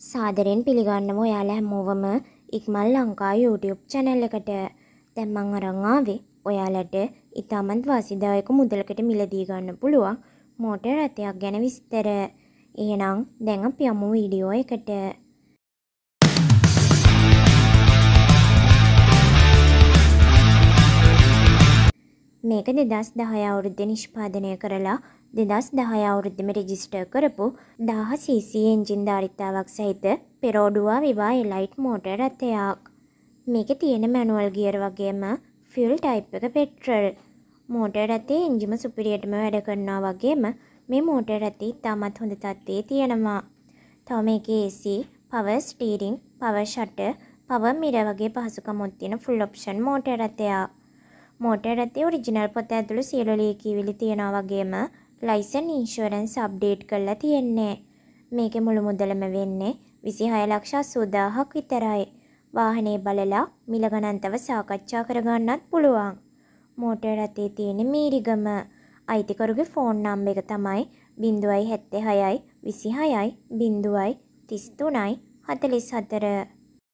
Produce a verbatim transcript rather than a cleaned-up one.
සාදරයෙන් පිළිගන්නවා ඔයාලා හැමෝවම ඉක්මන් ලංකා YouTube channel එකට. දැන් මම අරන් ආවේ ඔයාලට ඉතාමත් වාසිදායක මුදලකට මිලදී ගන්න පුළුවන් මෝටර් රථයක් ගැන විස්තර. එහෙනම් දැන් අපි යමු වීඩියෝ එකට. මේක දෙදහස් දහය අවුරුද්දේ නිෂ්පාදනය කරලා දෙදහස් දහය අවුරුද්දේම රෙජිස්ටර් කරපු දහය සීසී එන්ජින් ධාරිතාවක් සහිත පෙරෝඩුවා විවා එලයිට් මෝටර් රථයක්. මේකේ තියෙන මැනුවල් ගියර් වගේම ෆියුල් ටයිප් එක පෙට්‍රල්. මෝටර් රථයේ එන්ජිම සුපිරියටම වැඩ කරනවා වගේම මේ මෝටර් රථය ඉතාමත් හොඳ තත්ත්වයේ තියෙනවා. තව මේකේ A C, power steering, power shutter, power mirror වගේ පහසුකම්ත් තියෙන ෆුල් ඔප්ෂන් මෝටර් රථයක්. මෝටර් රථයේ ඔරිජිනල් පොත ඇතුළු සියලු ලියකියවිලි තියනවා වගේම ලයිසන් ඉන්ෂුරන්ස් අප්ඩේට් කරලා තියෙන්නේ. මේකේ මුළු මුදලම වෙන්නේ විසිහය ලක්ෂ අසූ දාහක් විතරයි. වාහනේ බලලා මිල ගණන් තව සාකච්ඡා කරගන්නත් පුළුවන්. මෝටර් රථයේ තියෙන මීරිගම අයිතිකරුගේ ෆෝන් නම්බර් එක තමයි ශූන්‍ය හතර හයයි විසිහයයි තිස් තුනයි හතළිස් හතර.